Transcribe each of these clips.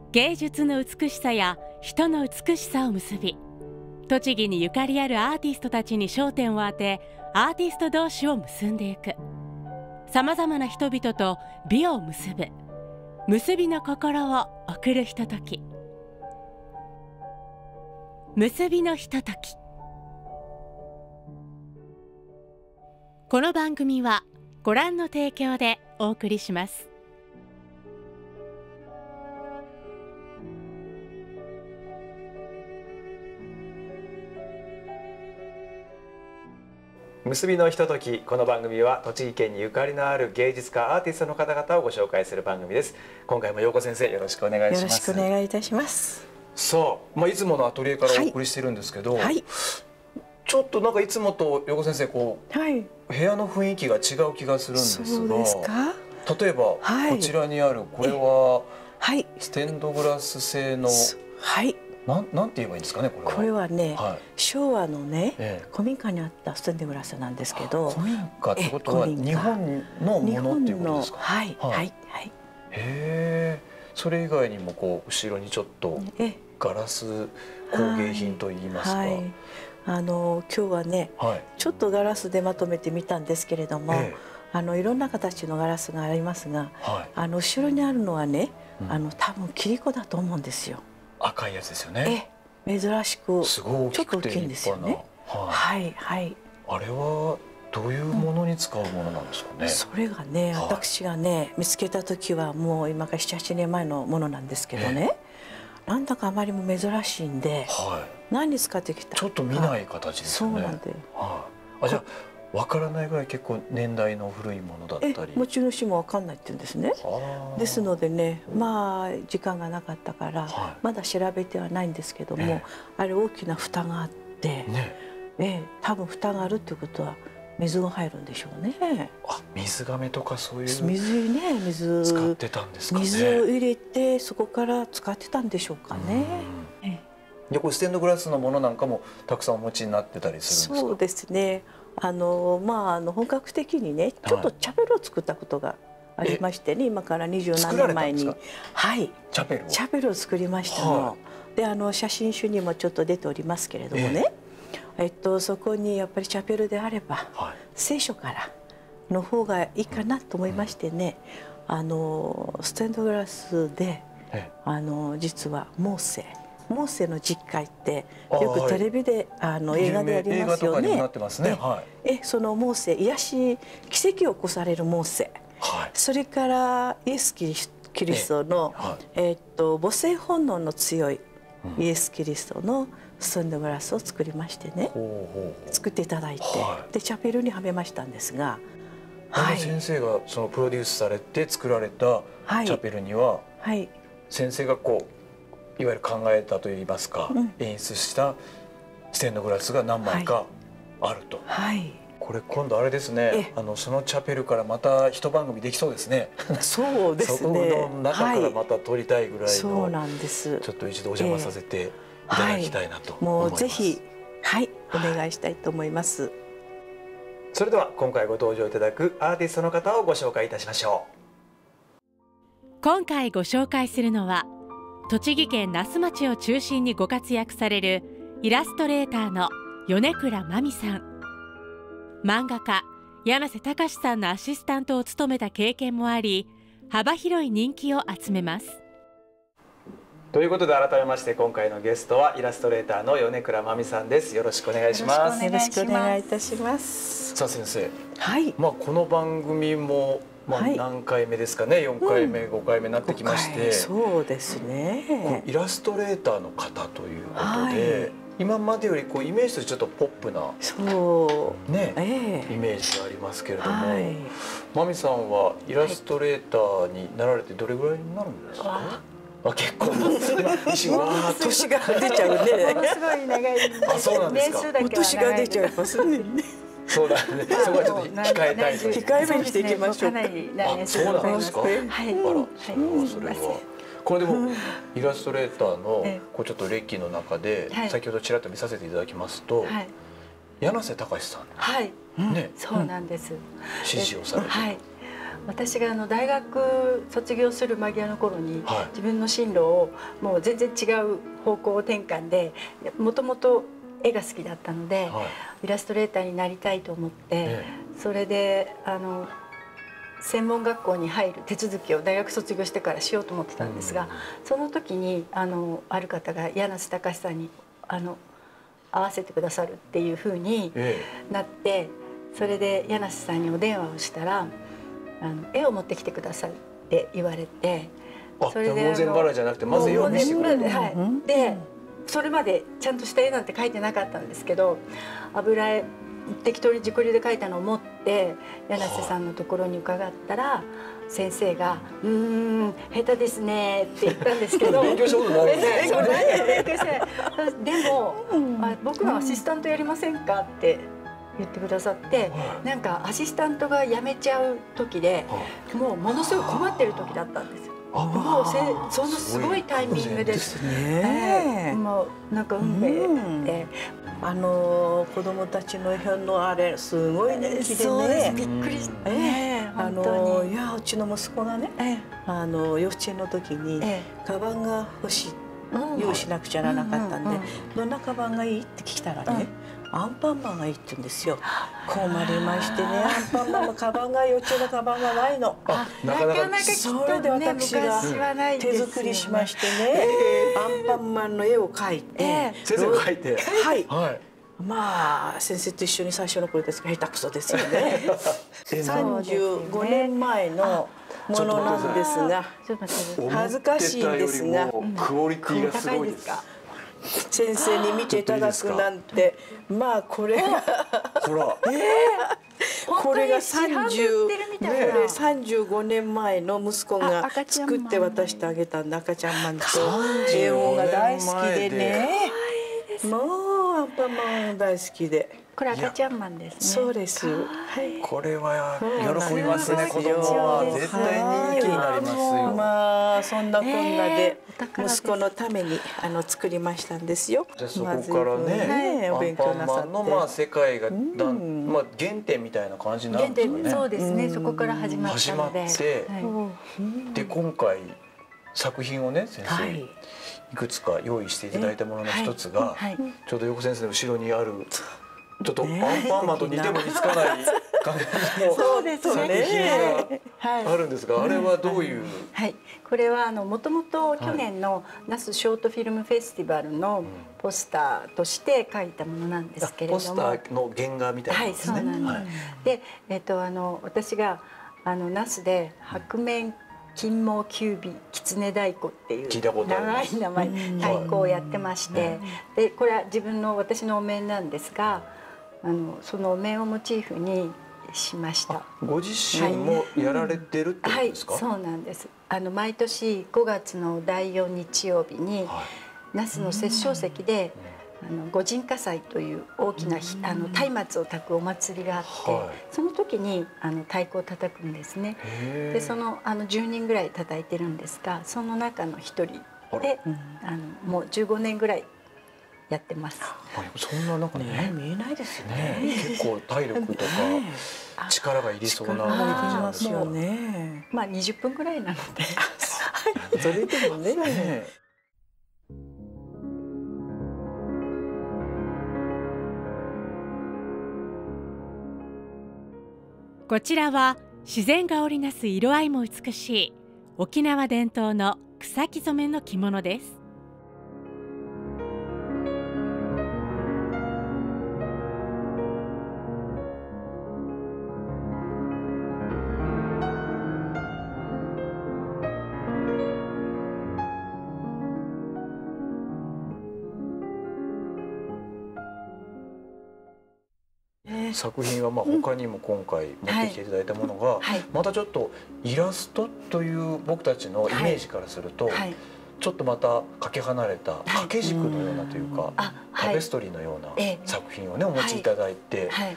芸術の美しさや人の美しさを結び、栃木にゆかりあるアーティストたちに焦点を当て、アーティスト同士を結んでいく。さまざまな人々と美を結ぶ、結びの心を送るひととき。結びのひととき。この番組はご覧の提供でお送りします。 結びのひととき。この番組は栃木県にゆかりのある芸術家アーティストの方々をご紹介する番組です。今回も陽子先生、よろしくお願いします。 よろしくお願いいたします。 さあ、いつものアトリエからお送りしてるんですけど、 はい、 ちょっとなんかいつもと陽子先生こう、 はい、 部屋の雰囲気が違う気がするんですが、 そうですか。 例えば、 はい、 こちらにあるこれは、 はい、 ステンドグラス製の、 はい、 なんて言えばいいんですかね、これは。 これはね、 はい、 昭和のね、古民家にあったステンドグラスなんですけど、 古民家ってことは日本のものっていうことですか。 はい、はい、はい。へえ、それ以外にもこう後ろにちょっとガラス工芸品といいますか。はい、 今日はね、 はい、 ちょっとガラスでまとめてみたんですけれども、いろんな形のガラスがありますが、はい、後ろにあるのはね、多分切子だと思うんですよ。 赤いやつですよね。 珍しくすごい大きくてちょっと大きいんですよね。はい、はい。 あれはどういうものに使うものなんですかね。 それがね、私がね見つけた時はもう今から7、8年前のものなんですけどね、なんだかあまりも珍しいんで、何に使ってきたちょっと見ない形ですよね。 そうなんで、 じゃあわからないぐらい結構年代の古いものだったり、 持ち主もわかんないって言うんですね。ですのでね、時間がなかったからまだ調べてはないんですけども、あれ大きな蓋があって、多分蓋があるっていうことは水が入るんでしょうね。 水がめとかそういう水使ってたんですかね。 水を入れてそこから使ってたんでしょうかね。 で、これステンドグラスのものなんかもたくさんお持ちになってたりするんですか。 そうですね。本格的にね、ちょっとチャペルを作ったことがありましてね、今から20何年前に、はい、チャペルを作りましたの。で、写真集にもちょっと出ておりますけれどもね、そこにやっぱりチャペルであれば、聖書からの方がいいかなと思いましてね、ステンドグラスで、実はモーセの実会ってよくテレビで映画でやりますよね。そのモーセ、癒し奇跡を起こされるモーセ、それからイエス・キリストの母性本能の強いイエス・キリストのステンドグラスを作りましてね、作っていただいて、でチャペルにはめましたんですが、 先生がそのプロデュースされて作られたチャペルには、先生がこういわゆる考えたといいますか、演出したステンドグラスが何枚かあると。これ今度あれですね、そのチャペルからまた一番組できそうですね。 そうですね。 そこの中からまた撮りたいぐらいの、 そうなんです。 ちょっと一度お邪魔させていただきたいなと思います。 もうぜひお願いしたいと思います。 それでは今回ご登場いただくアーティストの方をご紹介いたしましょう。 今回ご紹介するのは、栃木県那須町を中心にご活躍されるイラストレーターの米倉真美さん。漫画家柳瀬隆さんのアシスタントを務めた経験もあり、幅広い人気を集めます。 ということで改めまして今回のゲストはイラストレーターの米倉真美さんです。よろしくお願いします。 よろしくお願いいたします。 さあ先生、この番組も何回目ですかね、4回目、5回目になってきまして、 そうですね、 イラストレーターの方ということで、今までよりこうイメージとしてちょっとポップなイメージがありますけれども、真美さんはイラストレーターになられてどれぐらいになるんですか。結構年が出ちゃうね。 ものすごい長い年数だけは年が出ちゃいますね。 そうだね。そこはちょっと控えたいという。 控えめにしていきましょう。 かなり長年数そうなんですか。 はい。 それは。これでもイラストレーターのこうちょっと歴の中で先ほどちらっと見させていただきますと、柳瀬隆さん。 はい。ね。そうなんです。 指示をされて。 はい。 私が大学卒業する間際の頃に、自分の進路をもう全然違う方向転換で、もともと絵が好きだったので、イラストレーターになりたいと思って、それで専門学校に入る手続きを大学卒業してからしようと思ってたんですが、その時にある方が柳瀬隆さんに会わせてくださるっていうふうになって、それで柳瀬さんにお電話をしたら絵を持ってきてくださいって言われて、 それで門前払いじゃなくてまず絵を見せてくれて、 でそれまでちゃんとした絵なんて描いてなかったんですけど、油絵適当に自己流で描いたのを持って柳瀬さんのところに伺ったら、先生が「下手ですね」って言ったんですけど勉強したことないですよね。 でも僕のアシスタントやりませんかって言ってくださって、なんかアシスタントが辞めちゃう時で、もうものすごい困ってる時だったんですよ。もうそのすごいタイミングですね。もうなんか運命で、 子供たちの辺のあれすごい人気でね。 びっくりして、 いやうちの息子がね、幼稚園の時にカバンが欲しい、用意しなくちゃならなかったんで、どんなカバンがいいって聞いたらね、アンパンマンがいいって言うんですよ。困りましてね、アンパンマンのカバンが幼稚園のカバンがないの。 なかなかそれで私が手作りしましてね、アンパンマンの絵を描いて、 先生が描いて、 はい。まあ先生と一緒に最初の頃ですが下手くそですよね。35年前のものなんですが、恥ずかしいんですが、 クオリティがすごいです。 先生に見ていただくなんて、まあこれがこれが35年前の息子が作って渡してあげた赤ちゃんマンと絵本が大好きでね、もうアンパンマン大好きで。 これ赤ちゃんマンですね。 そうです。 これは喜びますね。子供は絶対人気になりますよ。 まあそんなこんなで息子のために作りましたんですよ。 じゃあそこからね、アンパンマンの世界が原点みたいな感じなんですよね。 そうですね。そこから始まったので。 で今回作品をね先生いくつか用意していただいたものの一つが、ちょうど横先生の後ろにある。ちょっとアンパンマンと似ても似つかない感じの作品があるんですが、あれはどういう？ はい、これはもともと去年の那須ショートフィルムフェスティバルのポスターとして描いたものなんですけれども、 ポスターの原画みたいなですね。 はい、そうなんです。で、私が那須で白面金毛キュービキツネ太鼓っていう長い名前太鼓をやってまして、でこれは私のお面なんですが。そのお面をモチーフにしました。 ご自身もやられてるってことですか？ はい、そうなんです。毎年5月の第4日曜日に那須の摂政石で御神火祭という大きな松明を焚くお祭りがあって、その時に太鼓を叩くんですね。で10人ぐらい叩いてるんですが、その中の一人でもう15年ぐらいやってます。 そんな中ね見えないですよね。 結構体力とか力がいりそうな感じですよね。 まあ20分ぐらいなので。 それでもね。 こちらは自然が織りなす色合いも美しい沖縄伝統の草木染めの着物です。 作品は他にも今回持ってきていただいたものがまたちょっとイラストという僕たちのイメージからするとちょっとまたかけ離れた掛け軸のようなというかタペストリーのような作品をねお持ちいただいて、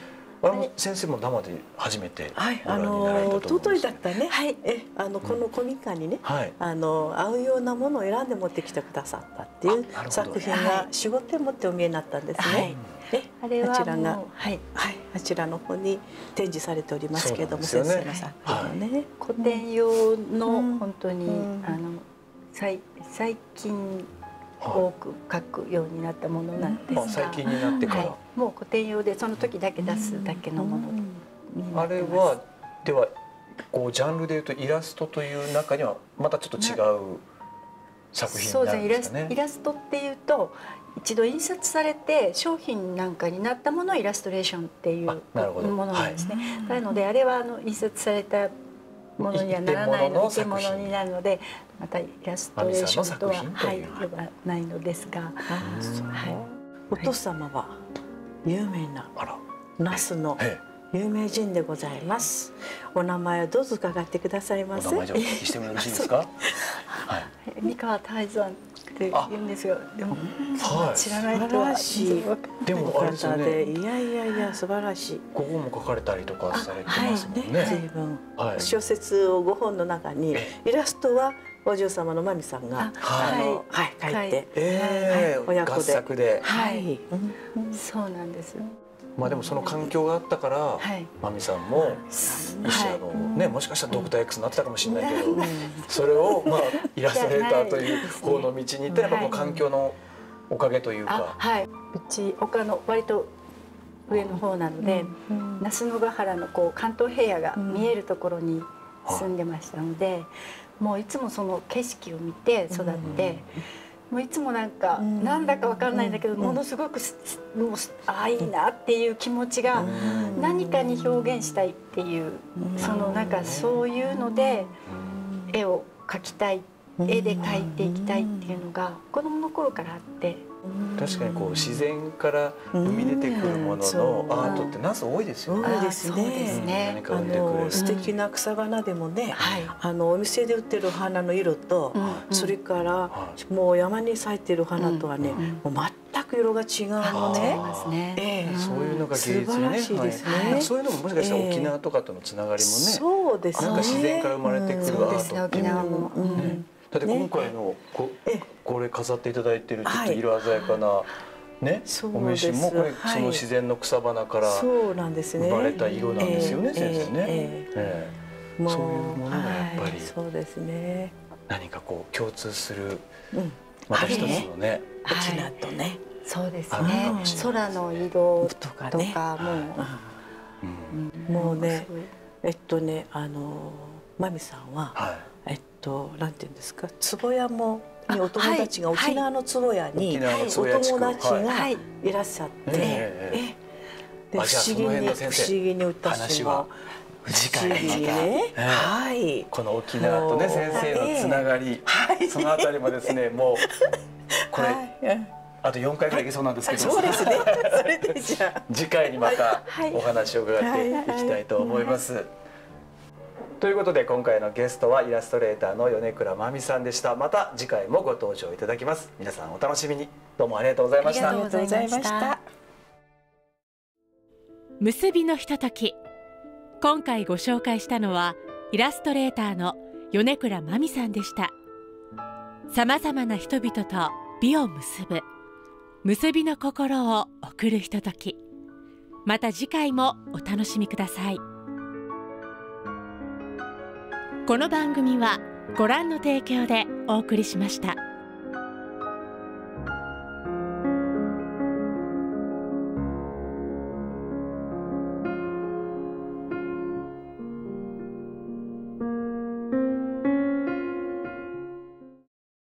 あれも先生も生で初めてはい、一昨日だったね。はい、この古民家にね、合うようなものを選んで持ってきてくださったっていう作品が4、5点持ってお見えになったんですね。あれはあちらが、あちらの方に展示されておりますけれども、先生の作品をね、 古典用の本当に最近多く書くようになったものなんですが、 最近になってから、 もう古典用でその時だけ出すだけのものになあってます。 れはではこうジャンルでいうとイラストという中にはまたちょっと違う作品になるんですかね。 イラストっていうと一度印刷されて商品なんかになったものをイラストレーションっていうものなんですね。なのであれは印刷されたものにはならないので、一点物になるので、またイラストレーションとはではないのですが、 お父様は有名な那須の有名人でございます。お名前をどうぞ伺ってくださいませ。 お名前じゃお聞きしてもよろしいですか。 三河泰山って言うんですよ。でも知らない人はでもあれですよね。 いや素晴らしい。 ご本も書かれたりとかされてますもんね。 随分小説を5本の中にイラストはお嬢様のまみさんが書いて、親子で。 そうなんです。 まあでもその環境があったからまみさんももしかしたらドクター X になってたかもしれないけど、それをまあイラストレーターという方の道に行ったらやっぱこう環境のおかげというか。 うち丘の割と上の方なので、那須野ヶ原のこう関東平野が見えるところに住んでましたので、もういつもその景色を見て育って。もういつもなんだかわからないんだけど、ものすごくもういいなっていう気持ちが何かに表現したいっていう、そういうので絵を描きたい、絵で描いていきたいっていうのが子供の頃からあって。 確かにこう自然から生み出てくるもののアートって那須多いですよね。 多いですね。素敵な草花でもね、お店で売ってる花の色と、それからもう山に咲いてる花とはね、もう全く色が違うのね。 そういうのが芸術にね。そういうのももしかしたら沖縄とかとのつながりもね。 そうですね。 なんか自然から生まれてくるアートっていうのだって今回のこれ飾っていただいてるちょっと色鮮やかなねお召しもこれその自然の草花から生まれた色なんですよね、先生ね。そういうものがやっぱり何かこう共通するまた一つのね沖縄とね。 そうですね。空の色とかもうねまみさんはなんていうんですか、壺屋もお友達が沖縄の壺屋にお友達がいらっしゃって、不思議に私も次回にまたこの沖縄とね先生のつながり、そのあたりもですね、もうこれあと4回ぐらいいけそうなんですけど、 そうですね。それでじゃあ次回にまたお話を伺っていきたいと思います。ということで今回のゲストはイラストレーターの米倉まみさんでした。また次回もご登場いただきます。皆さんお楽しみに。どうもありがとうございました。 ありがとうございました。 結びのひととき。今回ご紹介したのはイラストレーターの米倉まみさんでした。さまざまな人々と美を結ぶ、結びの心を送るひととき。また次回もお楽しみください。この番組はご覧の提供でお送りしました。